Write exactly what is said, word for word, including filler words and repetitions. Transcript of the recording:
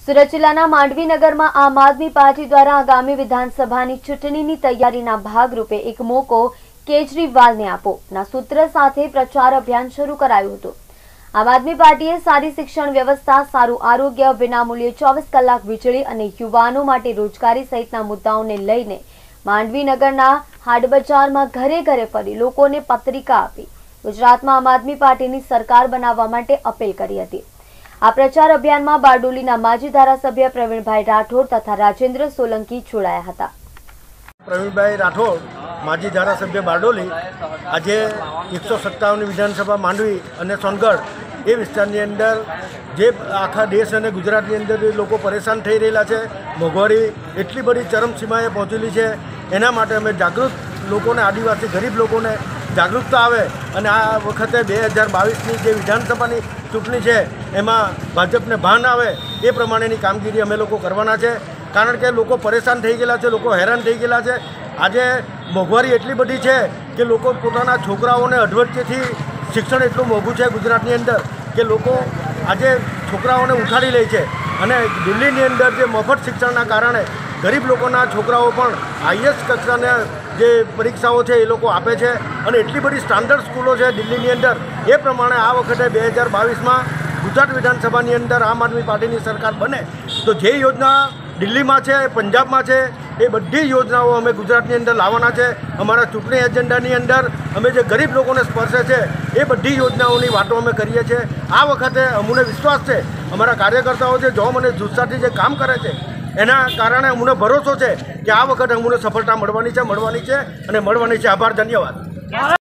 સુરત જિલ્લાના માંડવીનગરમાં આમ આદમી પાર્ટી દ્વારા આગામી વિધાનસભાની ચૂંટણીની તૈયારીના ભાગરૂપે એક મોકો કેજરીવાલને આપો ના સૂત્ર સાથે પ્રચાર અભિયાન શરૂ કરાયું હતું। આમ આદમી પાર્ટીએ સારી શિક્ષણ વ્યવસ્થા, સારું આરોગ્ય, વિનામૂલ્યે ચોવીસ કલાક વીજળી અને યુવાનો માટે રોજગારી સહિતના મુદ્દાઓને લઈને માંડવીનગરના હાટબજારમાં ઘરે ઘરે ફરી લોકોને પત્રિકા આપી ગુજરાતમાં આમ આદમી પાર્ટીની સરકાર બનાવવા માટે અપીલ કરી હતી। આ પ્રચાર અભિયાનમાં બારડોલીના માજી ધારાસભ્ય પ્રવીણભાઈ રાઠોડ તથા રાજેન્દ્ર સોલંકી જોડાયા હતા। પ્રવીણભાઈ રાઠોડ, માજી ધારાસભ્ય બારડોલી, આજે એકસો સત્તાવનની વિધાનસભા માંડવી અને સોનગઢ એ વિસ્તારની અંદર જે આખા દેશ અને ગુજરાતની અંદર લોકો પરેશાન થઈ રહેલા છે, મોંઘવારી એટલી બધી ચરમસીમાએ પહોંચેલી છે, એના માટે અમે જાગૃત લોકોને, આદિવાસી ગરીબ લોકોને જાગૃતતા આવે અને આ વખતે બે હજાર બાવીસની જે વિધાનસભાની ચૂંટણી છે એમાં ભાજપને ભાન આવે એ પ્રમાણેની કામગીરી અમે લોકો કરવાના છે। કારણ કે લોકો પરેશાન થઈ ગયેલા છે, લોકો હેરાન થઈ ગયેલા છે। આજે મોંઘવારી એટલી બધી છે કે લોકો પોતાના છોકરાઓને અધવચ્ચેથી શિક્ષણ એટલું મોંઘું છે ગુજરાતની અંદર કે લોકો આજે છોકરાઓને ઉઠાડી લે છે અને દિલ્હીની અંદર જે મફત શિક્ષણના કારણે ગરીબ લોકોના છોકરાઓ પણ હાઈએસ્ટ કક્ષાના જે પરીક્ષાઓ છે એ લોકો આપે છે અને એટલી બધી સ્ટાન્ડર્ડ સ્કૂલો છે દિલ્હીની અંદર। એ પ્રમાણે આ વખતે બે હજાર બાવીસમાં ગુજરાત વિધાનસભાની અંદર આમ આદમી પાર્ટીની સરકાર બને તો જે યોજના દિલ્હીમાં છે, પંજાબમાં છે, એ બધી યોજનાઓ અમે ગુજરાતની અંદર લાવવાના છે। અમારા ચૂંટણી એજન્ડાની અંદર અમે જે ગરીબ લોકોને સ્પર્શે છે એ બધી યોજનાઓની વાતો અમે કરીએ છીએ। આ વખતે અમને વિશ્વાસ છે, અમારા કાર્યકર્તાઓ છે જોમ અને જુસ્સાથી જે કામ કરે છે એના કારણે અમને ભરોસો છે કે આ વખતે અમને સફળતા મળવાની છે મળવાની છે અને મળવાની છે। આભાર, ધન્યવાદ।